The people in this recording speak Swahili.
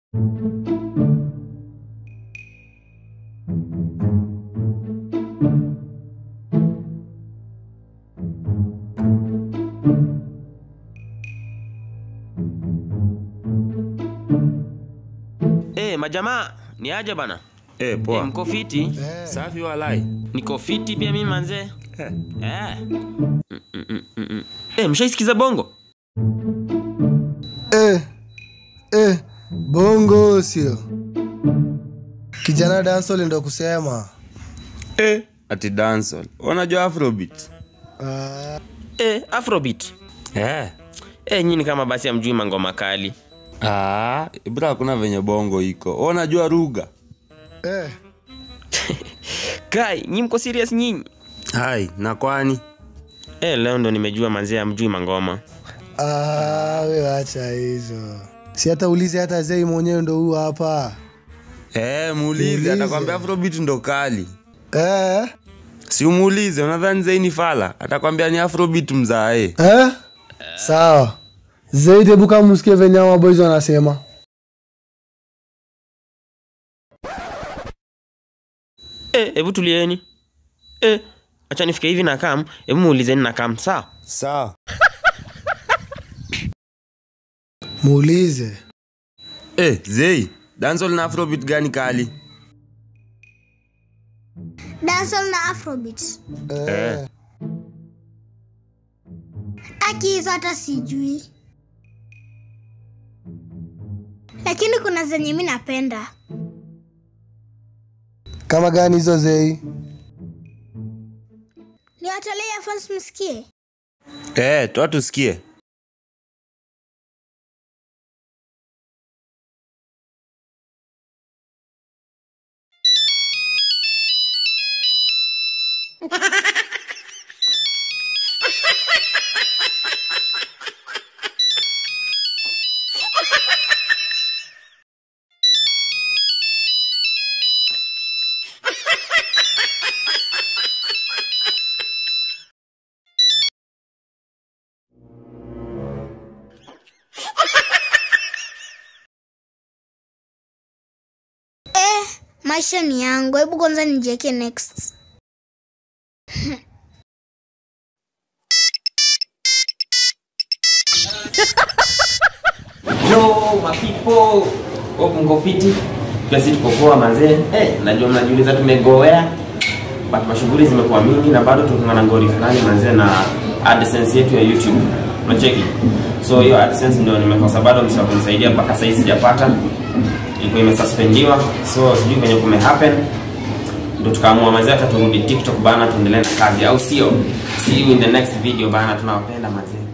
Majamaa, ni aje bana? Poa. Mko fiti? Safi walai. Niko fiti pia mimi manze. Mshaisikiza bongo? Bongo sio. Kijana dancehall ndio kusema. Ati dancehall. Unajua afrobeat? Afrobeat. Nyinyi kama basi hamjui mangoma kali. Ibra kuna venye bongo iko. Unajua lugha? Kai, nyinyi mko serious nyinyi? Hai, na kwani? Leo ndo nimejua manze hamjui mangoma. Wewe acha hizo. Si hata ulize hata ZEY mwenyewe ndo huyu hapa. Muulize atakwambia afrobeat ndo kali. Si umuulize, unadhani ZEY ni fala? Atakwambia ni afrobeat mzae. Sawa. ZEY debu kama msikie venye wa boys wanasema. Hebu tulieni. Acha nifike hivi na kam, hebu muulizeni na kam, sawa? Sawa. Muulize. ZEY, dancehall na afrobeat gani kali? Dancehall na afrobeat. Hizo hata sijui. Lakini kuna zenye mimi napenda. Kama gani hizo ZEY? Ni watolee earphones msikie. Toa tusikie. Maisha ni yangu, hebu kwanza nijiweke next. Yo, my people. Mko fiti? Klasi tuko poa manze. Najua mnajiuliza tumegoea. But mashughuli zimekuwa mingi na bado tukungana ngori fulani manze na AdSense yetu ya YouTube. Unacheki? So hiyo AdSense ndio nimekosa bado msakunisaidia mpaka sasa sijapata. Ilikuwa imesuspendiwa. So sijui kwenye kume happen. Ndio tukaamua manze hata turudi TikTok bana tuendelee na kazi au sio? See you in the next video bana, tunawapenda manze.